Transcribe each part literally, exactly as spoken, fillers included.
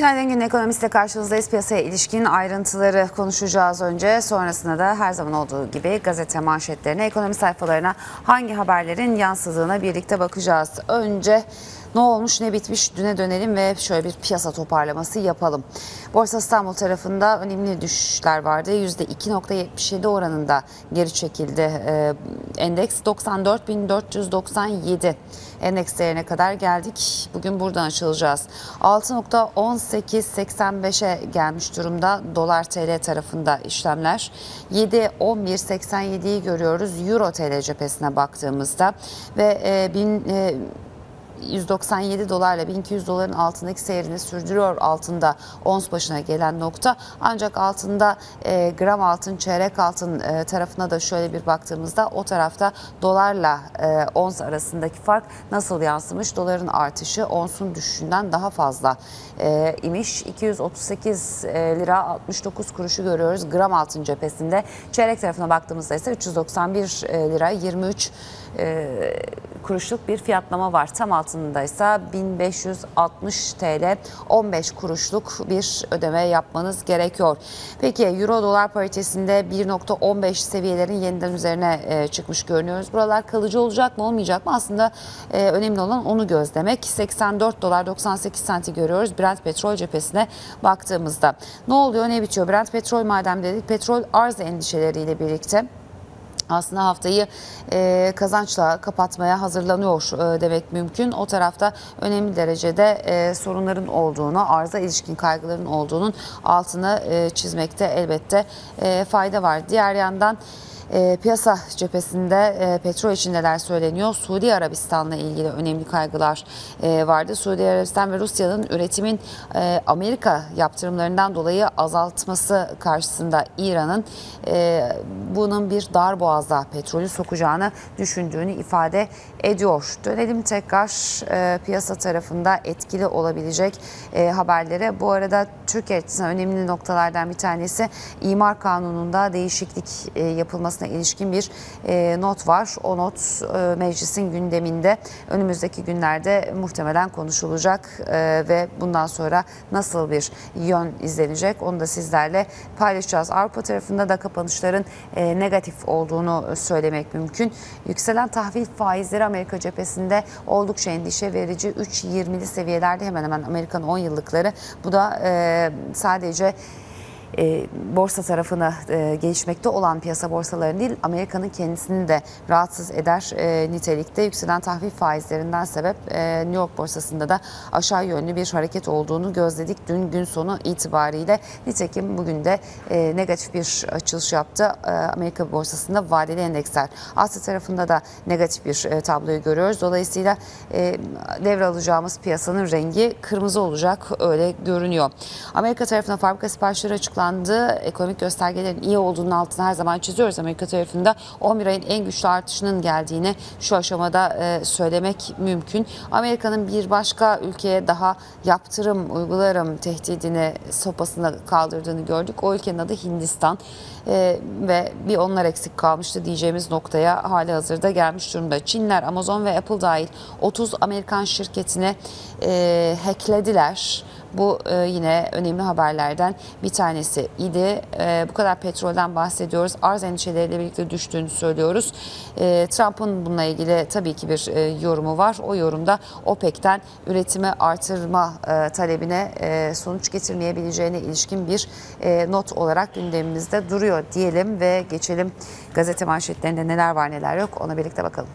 Günaydın, Günün Ekonomist'le karşınızdayız. Piyasaya ilişkin ayrıntıları konuşacağız önce. Sonrasında da her zaman olduğu gibi gazete manşetlerine, ekonomi sayfalarına hangi haberlerin yansıdığına birlikte bakacağız. Önce ne olmuş ne bitmiş düne dönelim ve şöyle bir piyasa toparlaması yapalım. Borsa İstanbul tarafında önemli düşüşler vardı. yüzde iki virgül yetmiş yedi oranında geri çekildi. Ee, endeks doksan dört bin dört yüz doksan yedi endeks değerine kadar geldik. Bugün buradan açılacağız. altı virgül on sekiz seksen beşe gelmiş durumda dolar T L tarafında işlemler. yedi virgül on bir seksen yediyi görüyoruz Euro T L cephesine baktığımızda ve e, bin, e, yüz doksan yedi dolarla bin iki yüz doların altındaki seyrini sürdürüyor altında ons başına gelen nokta. Ancak altında e, gram altın, çeyrek altın e, tarafına da şöyle bir baktığımızda o tarafta dolarla e, ons arasındaki fark nasıl yansımış? Doların artışı onsun düşüşünden daha fazla e, imiş. iki yüz otuz sekiz lira altmış dokuz kuruşu görüyoruz gram altın cephesinde. Çeyrek tarafına baktığımızda ise üç yüz doksan bir lira yirmi üç e, kuruşluk bir fiyatlama var. Tam altında ise bin beş yüz altmış TL on beş kuruşluk bir ödeme yapmanız gerekiyor. Peki Euro dolar paritesinde bir virgül on beş seviyelerin yeniden üzerine çıkmış görünüyoruz. Buralar kalıcı olacak mı olmayacak mı? Aslında önemli olan onu gözlemek. seksen dört dolar doksan sekiz senti görüyoruz Brent petrol cephesine baktığımızda. Ne oluyor ne bitiyor? Brent petrol madem dedik, petrol arz endişeleriyle birlikte aslında haftayı e, kazançla kapatmaya hazırlanıyor e, demek mümkün. O tarafta önemli derecede e, sorunların olduğunu, arıza ilişkin kaygıların olduğunun altını e, çizmekte elbette e, fayda var. Diğer yandan E, piyasa cephesinde e, petrol için neler söyleniyor? Suudi Arabistan'la ilgili önemli kaygılar e, vardı. Suudi Arabistan ve Rusya'nın üretimin e, Amerika yaptırımlarından dolayı azaltması karşısında İran'ın e, bunun bir darboğaza petrolü sokacağını düşündüğünü ifade ediyor. Dönelim tekrar e, piyasa tarafında etkili olabilecek e, haberlere. Bu arada Türkiye açısından önemli noktalardan bir tanesi imar kanununda değişiklik e, yapılması ilişkin bir e, not var. O not e, meclisin gündeminde önümüzdeki günlerde muhtemelen konuşulacak e, ve bundan sonra nasıl bir yön izlenecek onu da sizlerle paylaşacağız. Avrupa tarafında da kapanışların e, negatif olduğunu söylemek mümkün. Yükselen tahvil faizleri Amerika cephesinde oldukça endişe verici. üç virgül yirmili seviyelerde hemen hemen Amerikan on yıllıkları. Bu da e, sadece E, borsa tarafına e, gelişmekte olan piyasa borsalarının değil, Amerika'nın kendisini de rahatsız eder e, nitelikte. Yükselen tahvil faizlerinden sebep e, New York borsasında da aşağı yönlü bir hareket olduğunu gözledik dün gün sonu itibariyle. Nitekim bugün de e, negatif bir açılış yaptı e, Amerika borsasında vadeli endeksler. Asya tarafında da negatif bir e, tabloyu görüyoruz. Dolayısıyla e, devralacağımız piyasanın rengi kırmızı olacak, öyle görünüyor. Amerika tarafına fabrika siparişleri açıklandı. Ekonomik göstergelerin iyi olduğunun altını her zaman çiziyoruz. Amerika tarafında on bir ayın en güçlü artışının geldiğini şu aşamada e, söylemek mümkün. Amerika'nın bir başka ülkeye daha yaptırım uygularım tehdidini, sopasını kaldırdığını gördük. O ülkenin adı Hindistan e, ve bir onlar eksik kalmıştı diyeceğimiz noktaya hali hazırda gelmiş durumda. Çinler, Amazon ve Apple dahil otuz Amerikan şirketine e, hacklediler. Bu e, yine önemli haberlerden bir tanesi idi. E, bu kadar petrolden bahsediyoruz. Arz endişeleriyle birlikte düştüğünü söylüyoruz. E, Trump'ın bununla ilgili tabii ki bir e, yorumu var. O yorumda OPEC'ten üretimi artırma e, talebine e, sonuç getirmeyebileceğine ilişkin bir e, not olarak gündemimizde duruyor diyelim ve geçelim gazete manşetlerinde neler var neler yok ona birlikte bakalım.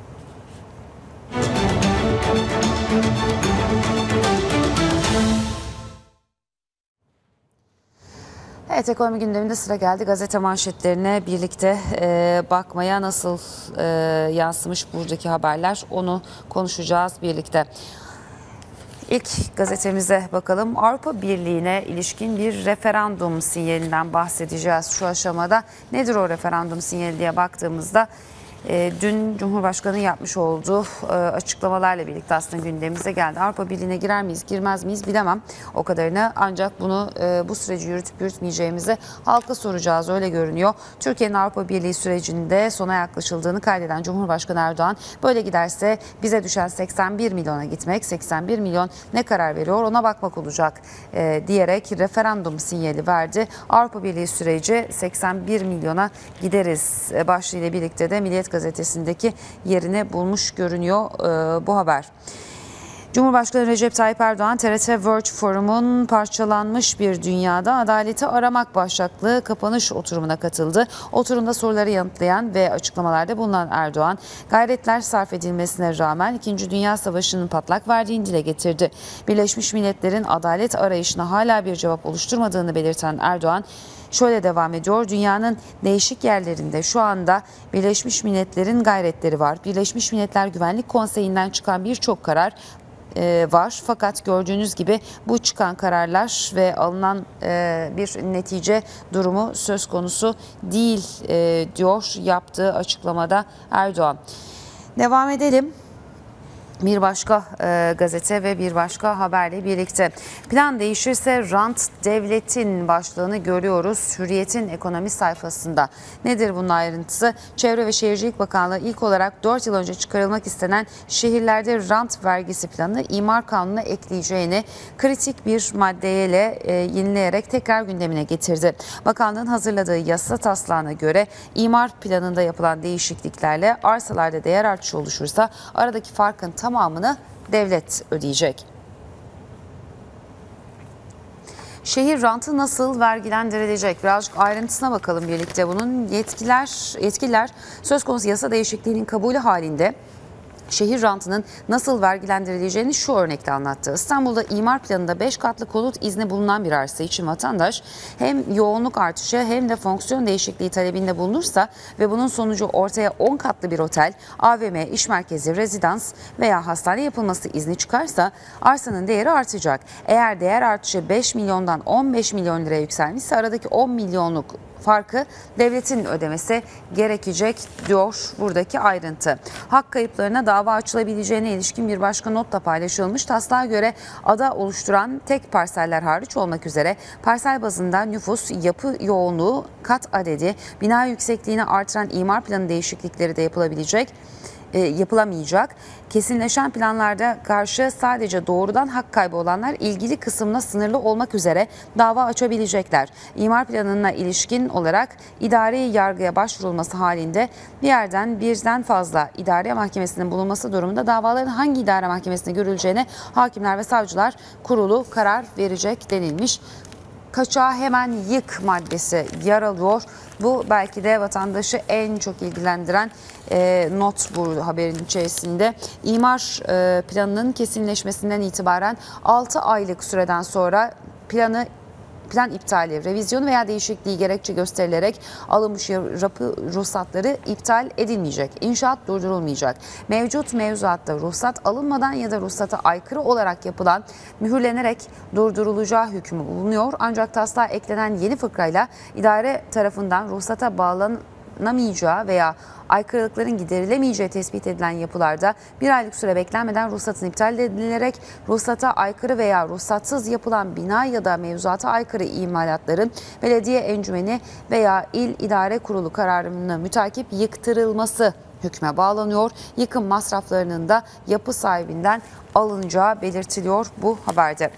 Evet, ekonomi gündeminde sıra geldi gazete manşetlerine birlikte e, bakmaya. Nasıl e, yansımış buradaki haberler onu konuşacağız birlikte. İlk gazetemize bakalım. Avrupa Birliği'ne ilişkin bir referandum sinyalinden bahsedeceğiz şu aşamada. Nedir o referandum sinyali diye baktığımızda E, dün Cumhurbaşkanı yapmış olduğu e, açıklamalarla birlikte aslında gündemimize geldi. Avrupa Birliği'ne girer miyiz, girmez miyiz bilemem o kadarını. Ancak bunu e, bu süreci yürütüp yürütmeyeceğimizi halka soracağız, öyle görünüyor. Türkiye'nin Avrupa Birliği sürecinde sona yaklaşıldığını kaydeden Cumhurbaşkanı Erdoğan, böyle giderse bize düşen seksen bir milyona gitmek, seksen bir milyon ne karar veriyor ona bakmak olacak e, diyerek referandum sinyali verdi. Avrupa Birliği süreci seksen bir milyona gideriz e, başlığıyla birlikte de Milliyet Gazetesi'ndeki yerini bulmuş görünüyor e, bu haber. Cumhurbaşkanı Recep Tayyip Erdoğan, T R T World Forum'un parçalanmış bir dünyada adaleti aramak başlıklı kapanış oturumuna katıldı. Oturumda soruları yanıtlayan ve açıklamalarda bulunan Erdoğan, gayretler sarf edilmesine rağmen İkinci Dünya Savaşı'nın patlak verdiğini dile getirdi. Birleşmiş Milletler'in adalet arayışına hala bir cevap oluşturmadığını belirten Erdoğan, şöyle devam ediyor: dünyanın değişik yerlerinde şu anda Birleşmiş Milletler'in gayretleri var. Birleşmiş Milletler Güvenlik Konseyi'nden çıkan birçok karar e, var. Fakat gördüğünüz gibi bu çıkan kararlar ve alınan e, bir netice durumu söz konusu değil e, diyor yaptığı açıklamada Erdoğan. Devam edelim. Bir başka e, gazete ve bir başka haberle birlikte. Plan değişirse rant devletin başlığını görüyoruz Hürriyet'in ekonomi sayfasında. Nedir bunun ayrıntısı? Çevre ve Şehircilik Bakanlığı ilk olarak dört yıl önce çıkarılmak istenen şehirlerde rant vergisi planını imar kanununa ekleyeceğini kritik bir maddeyle e, yenileyerek tekrar gündemine getirdi. Bakanlığın hazırladığı yasa taslağına göre imar planında yapılan değişikliklerle arsalarda değer artışı oluşursa aradaki farkın tamamını devlet ödeyecek. Şehir rantı nasıl vergilendirilecek? Birazcık ayrıntısına bakalım birlikte bunun. Yetkiler, yetkililer söz konusu yasa değişikliğinin kabulü halinde şehir rantının nasıl vergilendirileceğini şu örnekle anlattı. İstanbul'da imar planında beş katlı konut izni bulunan bir arsa için vatandaş hem yoğunluk artışı hem de fonksiyon değişikliği talebinde bulunursa ve bunun sonucu ortaya on katlı bir otel, A V M, iş merkezi, rezidans veya hastane yapılması izni çıkarsa arsanın değeri artacak. Eğer değer artışı beş milyondan on beş milyon liraya yükselmişse aradaki on milyonluk farkı devletin ödemesi gerekecek diyor buradaki ayrıntı. Hak kayıplarına dava açılabileceğine ilişkin bir başka not da paylaşılmış. Taslağa göre ada oluşturan tek parseller hariç olmak üzere parsel bazında nüfus, yapı yoğunluğu, kat adedi, bina yüksekliğini artıran imar planı değişiklikleri de yapılabilecek. E, yapılamayacak. Kesinleşen planlarda karşı sadece doğrudan hak kaybı olanlar ilgili kısımla sınırlı olmak üzere dava açabilecekler. İmar planına ilişkin olarak idari yargıya başvurulması halinde bir yerden birden fazla idare mahkemesinin bulunması durumunda davaların hangi idare mahkemesine görüleceğine Hakimler ve Savcılar Kurulu karar verecek denilmiş. Kaçağı hemen yık maddesi yer alıyor. Bu belki de vatandaşı en çok ilgilendiren e, not bu haberin içerisinde. İmar e, planının kesinleşmesinden itibaren altı aylık süreden sonra planı plan iptali, revizyonu veya değişikliği gerekçe gösterilerek alınmış yapı ruhsatları iptal edilmeyecek. İnşaat durdurulmayacak. Mevcut mevzuatta ruhsat alınmadan ya da ruhsata aykırı olarak yapılan mühürlenerek durdurulacağı hükmü bulunuyor. Ancak taslağa eklenen yeni fıkrayla idare tarafından ruhsata bağlanamayacağı veya aykırılıkların giderilemeyeceği tespit edilen yapılarda bir aylık süre beklenmeden ruhsatın iptal edilerek ruhsata aykırı veya ruhsatsız yapılan bina ya da mevzuata aykırı imalatların belediye encümeni veya il idare kurulu kararını mütakip yıktırılması hükme bağlanıyor. Yıkım masraflarının da yapı sahibinden alınacağı belirtiliyor bu haberde.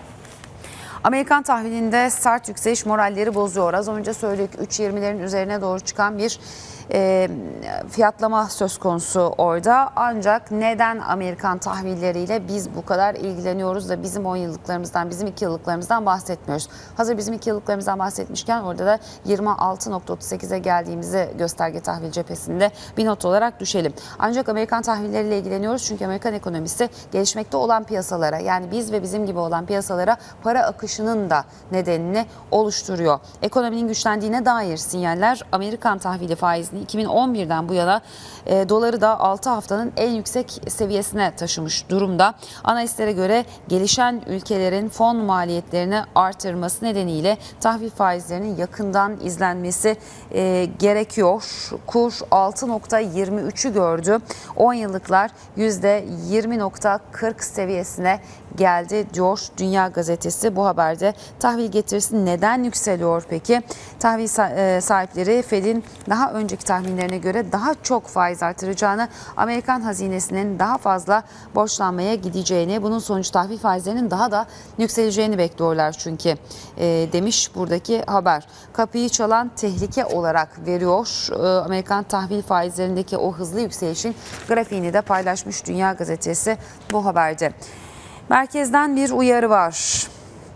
Amerikan tahvilinde sert yükseliş moralleri bozuyor. Az önce söyledik, üç yirmilerin üzerine doğru çıkan bir e, fiyatlama söz konusu orada. Ancak neden Amerikan tahvilleriyle biz bu kadar ilgileniyoruz da bizim on yıllıklarımızdan, bizim iki yıllıklarımızdan bahsetmiyoruz? Hazır bizim iki yıllıklarımızdan bahsetmişken orada da yirmi altı nokta otuz sekize geldiğimizi gösterge tahvil cephesinde bir not olarak düşelim. Ancak Amerikan tahvilleriyle ilgileniyoruz çünkü Amerikan ekonomisi gelişmekte olan piyasalara, yani biz ve bizim gibi olan piyasalara para akışı artışının da nedenini oluşturuyor. Ekonominin güçlendiğine dair sinyaller Amerikan tahvili faizini iki bin on birden bu yana e, doları da altı haftanın en yüksek seviyesine taşımış durumda. Analistlere göre gelişen ülkelerin fon maliyetlerini artırması nedeniyle tahvil faizlerinin yakından izlenmesi e, gerekiyor. Kur altı nokta yirmi üçü gördü. on yıllıklar yüzde yirmi nokta kırk seviyesine geldi diyor Dünya Gazetesi bu haberde. Tahvil getirisi neden yükseliyor peki? Tahvil sahipleri Fed'in daha önceki tahminlerine göre daha çok faiz artıracağını, Amerikan hazinesinin daha fazla borçlanmaya gideceğini, bunun sonucu tahvil faizlerinin daha da yükseleceğini bekliyorlar çünkü e, demiş buradaki haber. Kapıyı çalan tehlike olarak veriyor. E, Amerikan tahvil faizlerindeki o hızlı yükselişin grafiğini de paylaşmış Dünya Gazetesi bu haberde. Merkezden bir uyarı var.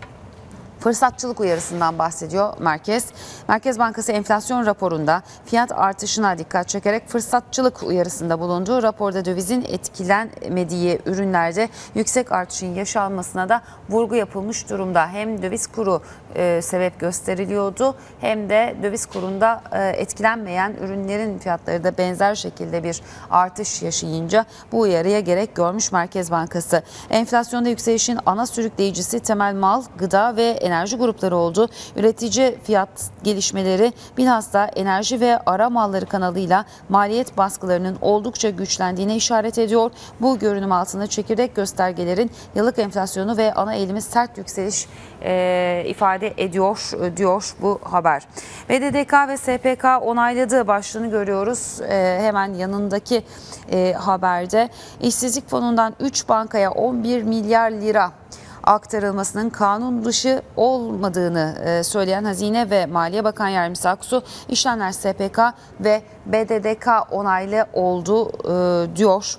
Fırsatçılık uyarısından bahsediyor Merkez. Merkez Bankası enflasyon raporunda fiyat artışına dikkat çekerek fırsatçılık uyarısında bulundu. Raporda dövizin etkilenmediği ürünlerde yüksek artışın yaşanmasına da vurgu yapılmış durumda. Hem döviz kuru e, sebep gösteriliyordu hem de döviz kurunda e, etkilenmeyen ürünlerin fiyatları da benzer şekilde bir artış yaşayınca bu uyarıya gerek görmüş Merkez Bankası. Enflasyonda yükselişin ana sürükleyicisi temel mal, gıda ve enerji grupları oldu. Üretici fiyat gelişmeleri bilhassa enerji ve ara malları kanalıyla maliyet baskılarının oldukça güçlendiğine işaret ediyor. Bu görünüm altında çekirdek göstergelerin yıllık enflasyonu ve ana eğilimi sert yükseliş e, ifade ediyor diyor bu haber. B D D K ve S P K onayladığı başlığını görüyoruz. E, hemen yanındaki e, haberde işsizlik fonundan üç bankaya on bir milyar lira aktarılmasının kanun dışı olmadığını söyleyen Hazine ve Maliye Bakan Yardımcısı Aksu, işlemler S P K ve B D D K onaylı oldu diyor.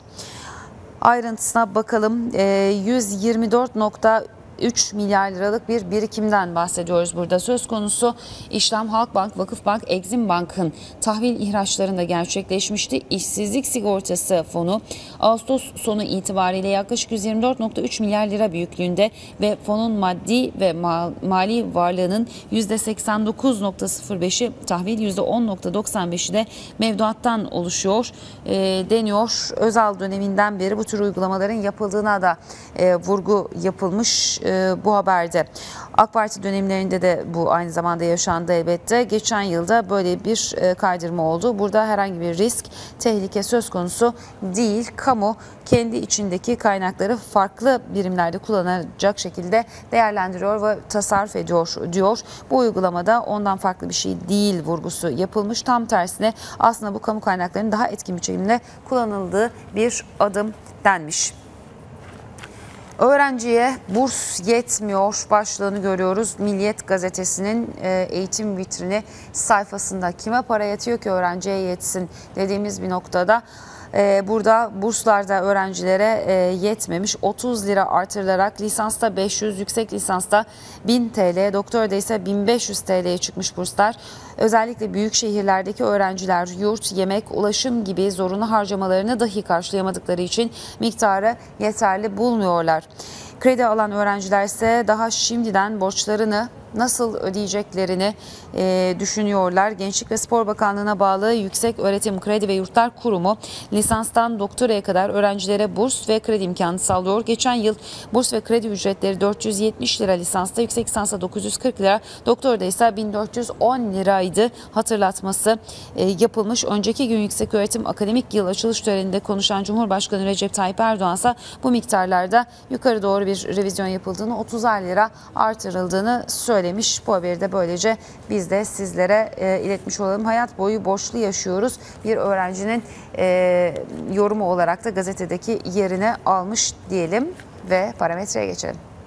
Ayrıntısına bakalım. yüz yirmi dört nokta üç milyar liralık bir birikimden bahsediyoruz burada. Söz konusu işlem Halkbank, Vakıfbank, Exim Bank'ın tahvil ihraçlarında gerçekleşmişti. İşsizlik sigortası fonu Ağustos sonu itibariyle yaklaşık yüz yirmi dört nokta üç milyar lira büyüklüğünde ve fonun maddi ve mali varlığının yüzde seksen dokuz nokta sıfır beşi tahvil, yüzde on nokta doksan beşi de mevduattan oluşuyor e, deniyor. Özal döneminden beri bu tür uygulamaların yapıldığına da e, vurgu yapılmış bu haberde. AK Parti dönemlerinde de bu aynı zamanda yaşandı elbette. Geçen yılda böyle bir kaydırma oldu. Burada herhangi bir risk, tehlike söz konusu değil. Kamu kendi içindeki kaynakları farklı birimlerde kullanacak şekilde değerlendiriyor ve tasarruf ediyor diyor. Bu uygulamada ondan farklı bir şey değil vurgusu yapılmış. Tam tersine aslında bu kamu kaynaklarının daha etkin biçimde kullanıldığı bir adım denmiş. Öğrenciye burs yetmiyor başlığını görüyoruz. Milliyet gazetesinin eğitim vitrini sayfasında. Kime para yetiyor ki öğrenciye yetsin dediğimiz bir noktada. Burada burslarda öğrencilere yetmemiş, otuz lira artırılarak lisansta beş yüz, yüksek lisansta bin TL, doktorda ise bin beş yüz T L'ye çıkmış burslar. Özellikle büyük şehirlerdeki öğrenciler yurt, yemek, ulaşım gibi zorunlu harcamalarını dahi karşılayamadıkları için miktarı yeterli bulmuyorlar. Kredi alan öğrenciler ise daha şimdiden borçlarını nasıl ödeyeceklerini e, düşünüyorlar. Gençlik ve Spor Bakanlığı'na bağlı Yüksek Öğretim Kredi ve Yurtlar Kurumu lisanstan doktoraya kadar öğrencilere burs ve kredi imkanı sağlıyor. Geçen yıl burs ve kredi ücretleri dört yüz yetmiş lira lisansta, yüksek lisansta dokuz yüz kırk lira, doktorda ise bin dört yüz on liraydı hatırlatması e, yapılmış. Önceki gün Yüksek Öğretim Akademik Yıl açılış töreninde konuşan Cumhurbaşkanı Recep Tayyip Erdoğan ise bu miktarlarda yukarı doğru bir revizyon yapıldığını, otuzar lira artırıldığını söyledi. Söylemiş. Bu haberi de böylece biz de sizlere e, iletmiş olalım. Hayat boyu borçlu yaşıyoruz. Bir öğrencinin e, yorumu olarak da gazetedeki yerini almış diyelim ve parametreye geçelim.